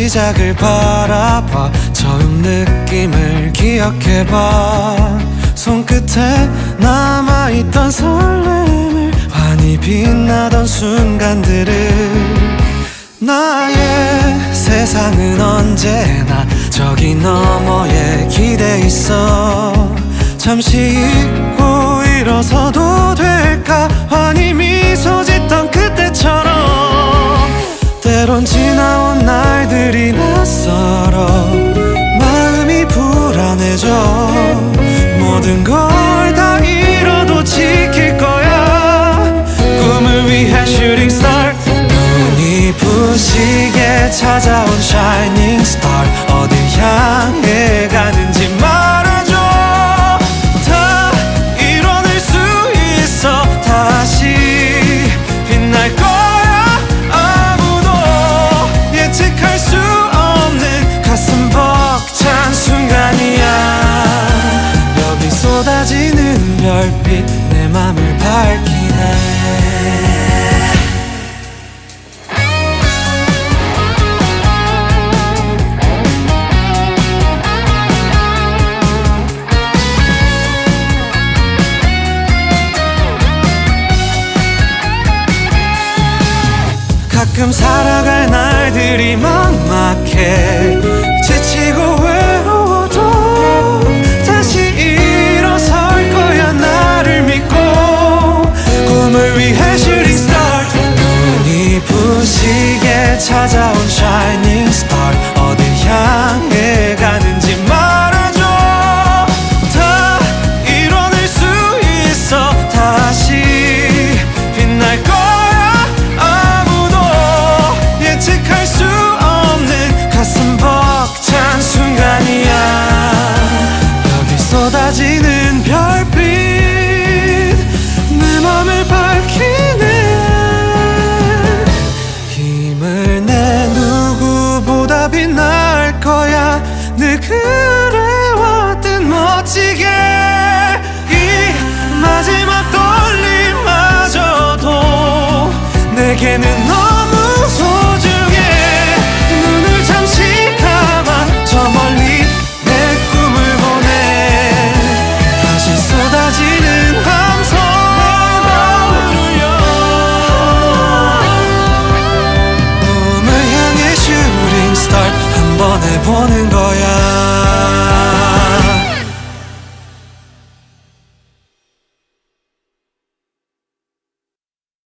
시작을 바라봐. 처음 느낌을 기억해봐. 손끝에 남아있던 설렘을, 환히 빛나던 순간들을. 나의 세상은 언제나 저기 너머에 기대 있어. 잠시 잊고 일어서도 될까, 환히 미소 짓던 그때처럼. 때론 지나온 날들이 낯설어 마음이 불안해져. 모든 걸 다 잃어도 지킬 거야. 꿈을 위해 shooting star. 눈이 부시게 찾아온 shining star. 어딜 향해 가는지 말해줘. 다 이뤄낼 수 있어. 다시 빛날 거야. 아무도 예측할 수 없는 가슴 벅찬 순간이야. 여기 쏟아지는 별빛 내 맘을 밝히네. 가끔 살아갈 날들이 막막해. 지치고 외로워도 다시 일어설 거야. 나를 믿고 꿈을 위해 shooting star. 눈이 부시게 찾아온 shining star. 어딜 향해 가는지 말해줘. 다 이뤄낼 수 있어. 다시 빛날 거야. 예측할 수 없는 가슴 벅찬 순간이야. 여기 쏟아지는 별빛 내 맘을 밝히네. 힘을 내 누구보다 빛날 거야. 늘 그래왔듯 멋지게. 이 마지막 떨림마저도 내게는 너무 소중해. 눈을 잠시 감아 저 멀리 내 꿈을 보내. 다시 쏟아지는 함성 울려. 꿈을 향해 shooting star. 한 번 해보는